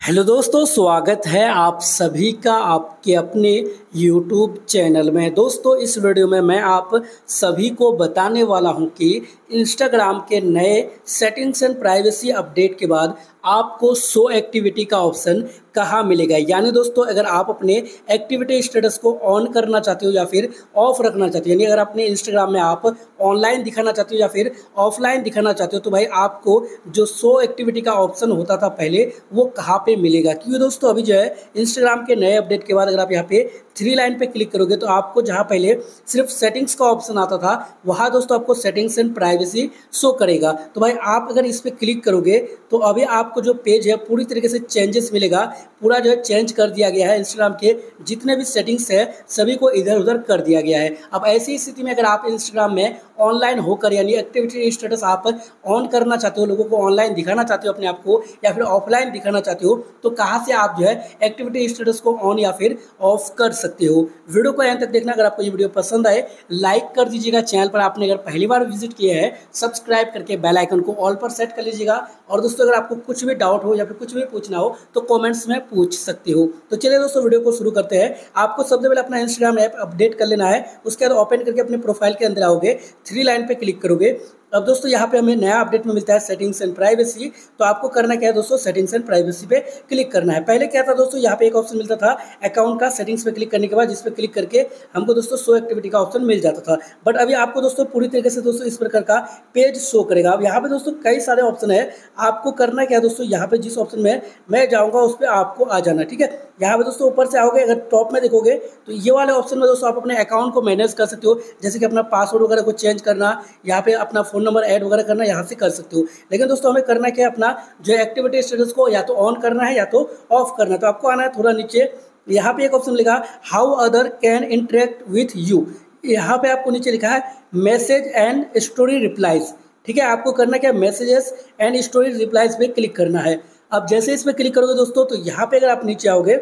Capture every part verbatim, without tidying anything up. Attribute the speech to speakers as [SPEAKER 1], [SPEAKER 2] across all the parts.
[SPEAKER 1] Hello दोस्तों, स्वागत है आप सभी का आपके अपने यूट्यूब चैनल में। दोस्तों, इस वीडियो में मैं आप सभी को बताने वाला हूं कि इंस्टाग्राम के नए सेटिंग्स एंड प्राइवेसी अपडेट के बाद आपको शो एक्टिविटी का ऑप्शन कहां मिलेगा। यानी दोस्तों, अगर आप अपने एक्टिविटी स्टेटस को ऑन करना चाहते हो या फिर ऑफ रखना चाहते हो, यानी अगर अपने इंस्टाग्राम में आप ऑनलाइन दिखाना चाहते हो या फिर ऑफलाइन दिखाना चाहते हो, तो भाई आपको जो शो एक्टिविटी का ऑप्शन होता था पहले, वो कहाँ पे मिलेगा। क्योंकि दोस्तों अभी जो है इंस्टाग्राम के नए अपडेट के बाद अगर आप यहाँ पे थ्री लाइन पे क्लिक करोगे तो आपको जहाँ पहले सिर्फ सेटिंग्स का ऑप्शन आता था, वहाँ दोस्तों आपको सेटिंग्स एंड प्राइवेसी शो करेगा। तो भाई आप अगर इस पर क्लिक करोगे तो अभी आपको जो पेज है पूरी तरीके से चेंजेस मिलेगा। पूरा जो है चेंज कर दिया गया है। इंस्टाग्राम के जितने भी सेटिंग्स है सभी को इधर उधर कर दिया गया है। अब ऐसी स्थिति में अगर आप इंस्टाग्राम में ऑनलाइन होकर यानी एक्टिविटी स्टेटस आप ऑन करना चाहते हो, लोगों को ऑनलाइन दिखाना चाहते हो अपने आप को, या फिर ऑफलाइन दिखाना चाहते हो, तो कहाँ से आप जो है एक्टिविटी स्टेटस को ऑन या फिर ऑफ कर सकते हो। वीडियो को यहाँ तक देखना। अगर आपको ये वीडियो पसंद आए लाइक कर दीजिएगा। चैनल पर आपने अगर पहली बार विजिट किया है सब्सक्राइब करके बेल आइकन को ऑल पर सेट कर लीजिएगा। और दोस्तों अगर आपको कुछ भी डाउट हो या फिर कुछ भी पूछना हो तो कमेंट्स में पूछ सकते हो। तो चलिए दोस्तों वीडियो को शुरू करते हैं। आपको सबसे पहले अपना इंस्टाग्राम ऐप अपडेट कर लेना है। उसके बाद ओपन करके अपने प्रोफाइल के अंदर आओगे, थ्री लाइन पे क्लिक करोगे। अब दोस्तों यहाँ पे हमें नया अपडेट में मिलता है सेटिंग्स एंड प्राइवेसी। तो आपको करना क्या है दोस्तों, सेटिंग्स एंड प्राइवेसी पे क्लिक करना है। पहले क्या था दोस्तों, यहाँ पे एक ऑप्शन मिलता था अकाउंट का। सेटिंग्स पे क्लिक करने के बाद जिस पे क्लिक करके हमको दोस्तों शो एक्टिविटी का ऑप्शन मिल जाता था। बट अभी आपको दोस्तों पूरी तरीके से दोस्तों इस प्रकार का पेज शो करेगा। अब यहाँ पे दोस्तों कई सारे ऑप्शन है। आपको करना क्या है दोस्तों, यहाँ पे जिस ऑप्शन में मैं जाऊँगा उस पर आपको आ जाना। ठीक है, यहाँ पे दोस्तों ऊपर से आओगे, अगर टॉप में देखोगे तो ये वाले ऑप्शन में दोस्तों आप अपने अकाउंट को मैनेज कर सकते हो। जैसे कि अपना पासवर्ड वगैरह को चेंज करना, यहाँ पे अपना फोन नंबर ऐड वगैरह करना, यहाँ से कर सकते हो। लेकिन दोस्तों हमें करना क्या है, अपना जो एक्टिविटी स्टेटस को या तो ऑन करना है या तो ऑफ करना है। तो आपको आना है थोड़ा नीचे, यहाँ पे एक ऑप्शन लिखा how other can interact with you. यहाँ पे आपको नीचे लिखा है मैसेज एंड स्टोरी रिप्लाईज। ठीक है, आपको करना क्या, मैसेजेस एंड स्टोरी रिप्लाईज पे क्लिक करना है। अब जैसे इस पर क्लिक करोगे दोस्तों तो यहाँ पे अगर आप नीचे आओगे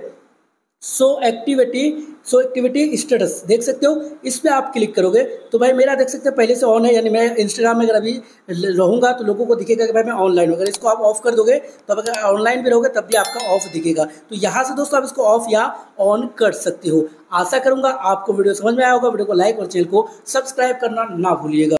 [SPEAKER 1] show activity show activity status देख सकते हो, इस पर आप क्लिक करोगे तो भाई मेरा देख सकते हो पहले से ऑन है। यानी मैं इंस्टाग्राम में अगर अभी रहूँगा तो लोगों को दिखेगा कि भाई मैं ऑनलाइन हूँ। अगर इसको आप ऑफ कर दोगे तो अगर ऑनलाइन भी रहोगे तब भी आपका ऑफ दिखेगा। तो यहाँ से दोस्तों आप इसको ऑफ या ऑन कर सकते हो। आशा करूँगा आपको वीडियो समझ में आया होगा। वीडियो को लाइक और चैनल को सब्सक्राइब करना ना भूलिएगा।